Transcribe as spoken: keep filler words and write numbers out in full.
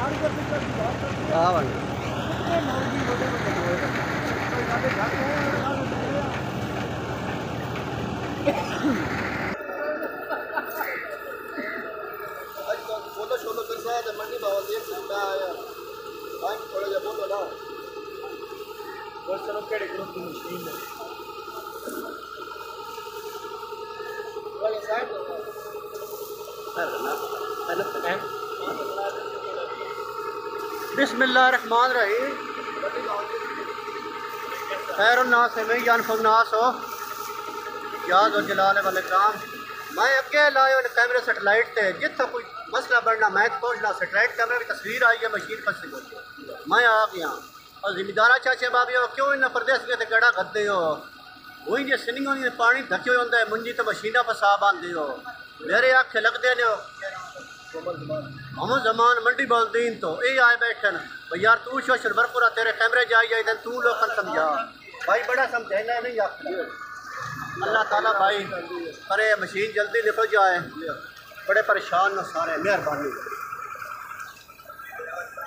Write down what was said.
हाँ भाई बोलो शोलो कर रहा है मंडी भाव देख सकता है टाइम थोड़ा जा बोलो ना बस चलो केड़े ग्रुप की मशीन है वाले साइड बिस्मिल्लाहिर्रहमानिर्रहीम खैरुन्नास में यानफुन्नास हो याद और जलाल वाले काम मैं अगे लाए कैमरे सैटेलाइट से जितना कोई मसला बनना मैं पहुंचना सैटेलाइट कैमरे की तस्वीर आई है मशीन पर से मैं आ गया और जिम्मेदारा चाचे बाबी हो क्यों इन प्रदेश के गड़ा गद्दे हो वही जो सिनिंग होनी पानी धक्के होता है मुंजी तो मशीना पर साफ आते हो मेरे आखे लगते ने हम जमान मंडी बलदीन तो ये आए बैठन भाई यार तू शोशर बरपुरा तेरे कैमरे जाई जाए तू लोग समझा भाई बड़ा समझाना नहीं आखिर अल्लाह ताला भाई अरे मशीन जल्दी निकल जाए बड़े परेशान न सारे मेहरबानी।